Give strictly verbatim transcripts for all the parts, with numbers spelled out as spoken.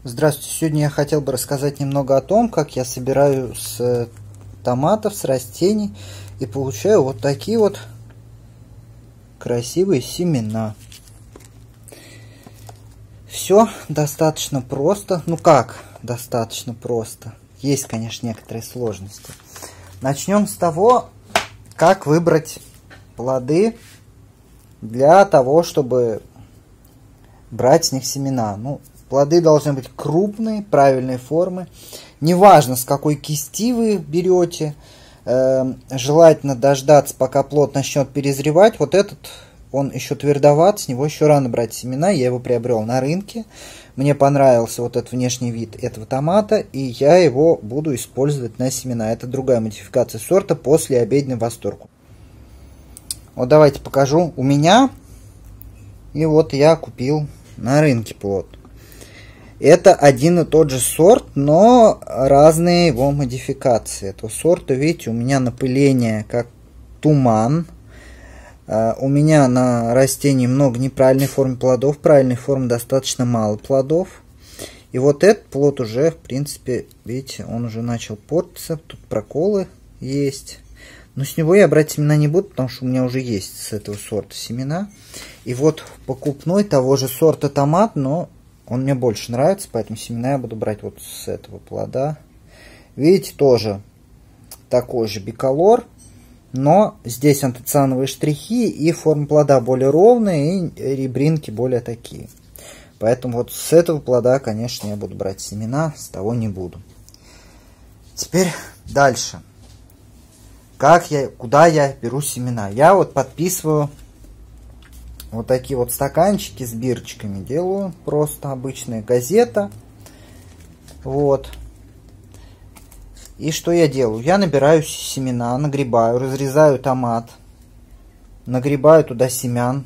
Здравствуйте! Сегодня я хотел бы рассказать немного о том, как я собираю с томатов, с растений и получаю вот такие вот красивые семена. Все достаточно просто. Ну как достаточно просто? Есть, конечно, некоторые сложности. Начнем с того, как выбрать плоды для того, чтобы брать с них семена. Ну, плоды должны быть крупные, правильной формы. Неважно, с какой кисти вы берете. Э, желательно дождаться, пока плод начнет перезревать. Вот этот, он еще твердоват, с него еще рано брать семена. Я его приобрел на рынке. Мне понравился вот этот внешний вид этого томата, и я его буду использовать на семена. Это другая модификация сорта после обеденный восторг. Вот давайте покажу. У меня, и вот я купил на рынке плод. Это один и тот же сорт, но разные его модификации. Этого сорта, видите, у меня напыление как туман. У меня на растении много неправильной формы плодов, правильной формы достаточно мало плодов. И вот этот плод уже, в принципе, видите, он уже начал портиться. Тут проколы есть. Но с него я брать семена не буду, потому что у меня уже есть с этого сорта семена. И вот покупной того же сорта томат, но он мне больше нравится, поэтому семена я буду брать вот с этого плода. Видите, тоже такой же биколор, но здесь антоциановые штрихи, и форма плода более ровная, и ребринки более такие. Поэтому вот с этого плода, конечно, я буду брать семена, с того не буду. Теперь дальше. Как я, куда я беру семена? Я вот подписываю вот такие вот стаканчики с бирочками. Делаю просто обычная газета. Вот. И что я делаю? Я набираю семена, нагребаю, разрезаю томат, нагребаю туда семян.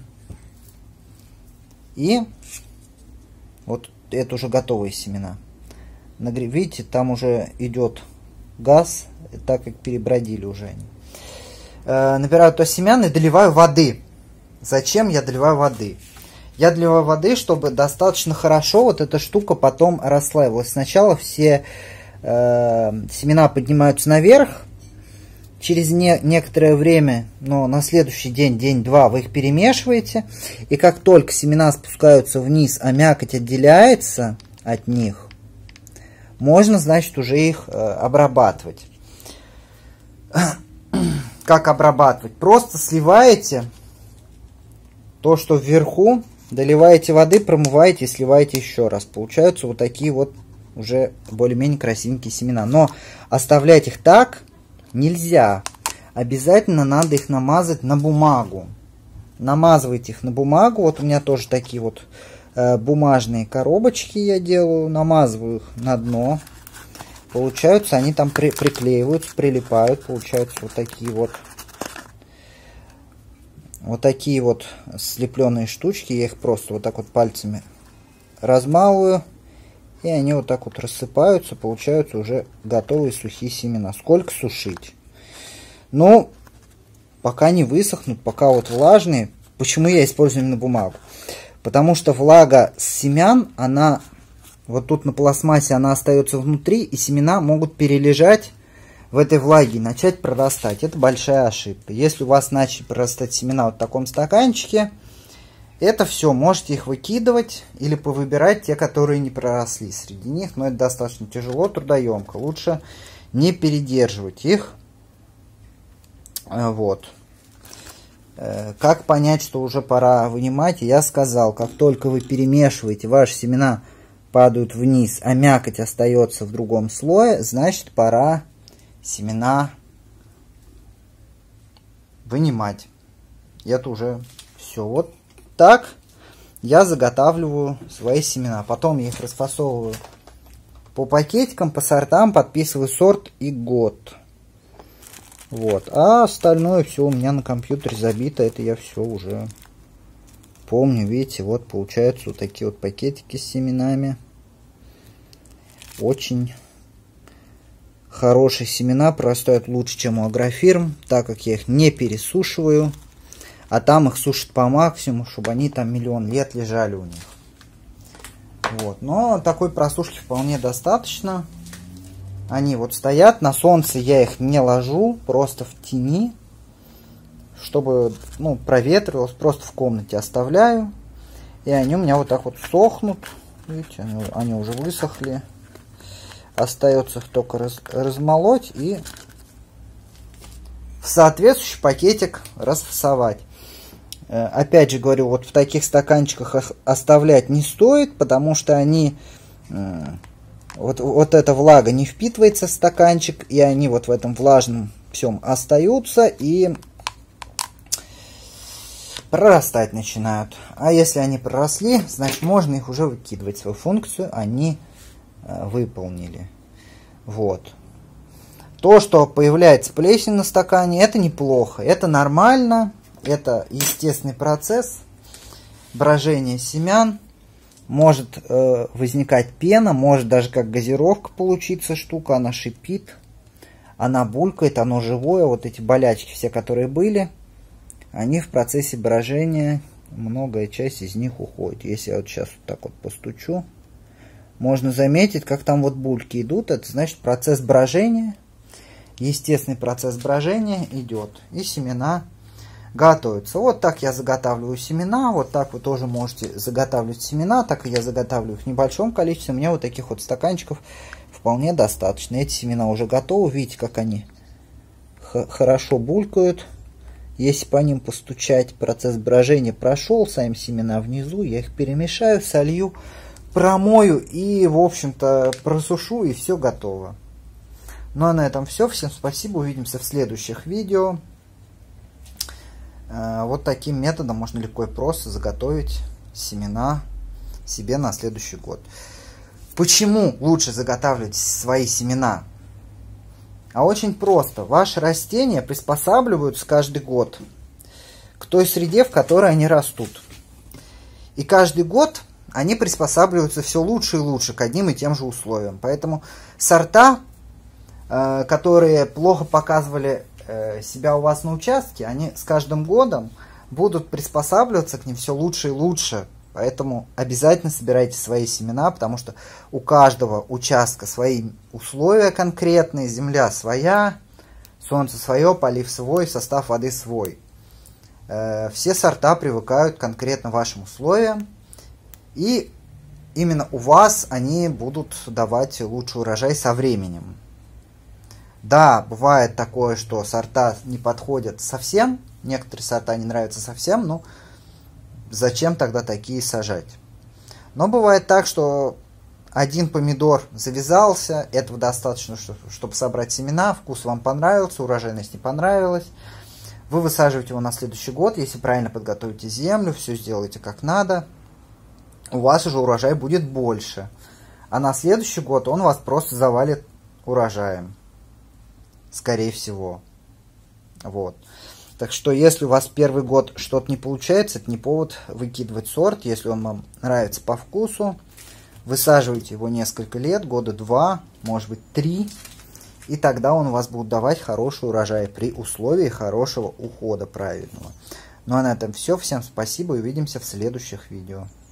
И вот это уже готовые семена. Нагреб... Видите, там уже идет газ, так как перебродили уже они. Э, набираю туда семян и доливаю воды. Зачем я доливаю воды? Я доливаю воды, чтобы достаточно хорошо вот эта штука потом расслаивалась. Сначала все э, семена поднимаются наверх. Через не, некоторое время, но на следующий день, день-два, вы их перемешиваете. И как только семена спускаются вниз, а мякоть отделяется от них, можно, значит, уже их э, обрабатывать. Как обрабатывать? Просто сливаете то, что вверху, доливаете воды, промываете и сливаете еще раз. Получаются вот такие вот уже более-менее красивенькие семена. Но оставлять их так нельзя. Обязательно надо их намазать на бумагу. Намазывайте их на бумагу. Вот у меня тоже такие вот э, бумажные коробочки я делаю. Намазываю их на дно. Получаются, они там при, приклеиваются, прилипают. Получаются вот такие вот. Вот такие вот слепленные штучки. Я их просто вот так вот пальцами размалываю. И они вот так вот рассыпаются. Получаются уже готовые сухие семена. Сколько сушить? Ну, пока не высохнут, пока вот влажные. Почему я использую именно бумагу? Потому что влага с семян, она вот тут на пластмассе, она остается внутри. И семена могут перележать в этой влаге, начать прорастать. Это большая ошибка. Если у вас начали прорастать семена вот в таком стаканчике, это все, можете их выкидывать или повыбирать те, которые не проросли среди них. Но это достаточно тяжело, трудоемко. Лучше не передерживать их. Вот. Как понять, что уже пора вынимать? Я сказал, как только вы перемешиваете, ваши семена падают вниз, а мякоть остается в другом слое, значит, пора семена вынимать. Это уже все. Вот так я заготавливаю свои семена. Потом я их расфасовываю по пакетикам, по сортам, подписываю сорт и год. Вот. А остальное все у меня на компьютере забито. Это я все уже помню. Видите, вот получаются вот такие вот пакетики с семенами. Очень хорошие семена прорастают лучше, чем у агрофирм, так как я их не пересушиваю, а там их сушат по максимуму, чтобы они там миллион лет лежали у них. Вот. Но такой просушки вполне достаточно. Они вот стоят. На солнце я их не ложу. Просто в тени. Чтобы, ну, проветривалось. Просто в комнате оставляю. И они у меня вот так вот сохнут. Видите, они, они уже высохли. Остается их только раз, размолоть и в соответствующий пакетик расфасовать. Опять же говорю, вот в таких стаканчиках оставлять не стоит, потому что они, вот, вот эта влага не впитывается в стаканчик, и они вот в этом влажном всем остаются и прорастать начинают. А если они проросли, значит можно их уже выкидывать. Свою функцию они выполнили. Вот. То, что появляется плесень на стакане, это неплохо, это нормально. Это естественный процесс брожения семян. Может э, возникать пена, может даже как газировка получиться штука. Она шипит, она булькает, оно живое. Вот эти болячки все, которые были, они в процессе брожения, многое часть из них уходит. Если я вот сейчас вот так вот постучу, можно заметить, как там вот бульки идут. Это значит процесс брожения, естественный процесс брожения идет. И семена готовятся. Вот так я заготавливаю семена. Вот так вы тоже можете заготавливать семена. Так и я заготавливаю их в небольшом количестве. Мне вот таких вот стаканчиков вполне достаточно. Эти семена уже готовы. Видите, как они хорошо булькают. Если по ним постучать, процесс брожения прошел. Сами семена внизу. Я их перемешаю, солью, промою и, в общем-то, просушу. И все готово. Ну а на этом все. Всем спасибо. Увидимся в следующих видео. Вот таким методом можно легко и просто заготовить семена себе на следующий год. Почему лучше заготавливать свои семена? А очень просто. Ваши растения приспосабливаются каждый год к той среде, в которой они растут. И каждый год они приспосабливаются все лучше и лучше к одним и тем же условиям. Поэтому сорта, которые плохо показывали себя у вас на участке, они с каждым годом будут приспосабливаться к ним все лучше и лучше. Поэтому обязательно собирайте свои семена, потому что у каждого участка свои условия конкретные, земля своя, солнце свое, полив свой, состав воды свой. Все сорта привыкают конкретно вашим условиям, и именно у вас они будут давать лучший урожай со временем. Да, бывает такое, что сорта не подходят совсем, некоторые сорта не нравятся совсем, ну зачем тогда такие сажать? Но бывает так, что один помидор завязался, этого достаточно, чтобы собрать семена, вкус вам понравился, урожайность не понравилась. Вы высаживаете его на следующий год, если правильно подготовите землю, все сделаете как надо, у вас уже урожай будет больше. А на следующий год он вас просто завалит урожаем. Скорее всего. Вот. Так что, если у вас первый год что-то не получается, это не повод выкидывать сорт. Если он вам нравится по вкусу, высаживайте его несколько лет, года два, может быть три. И тогда он у вас будет давать хороший урожай при условии хорошего ухода правильного. Ну а на этом все. Всем спасибо и увидимся в следующих видео.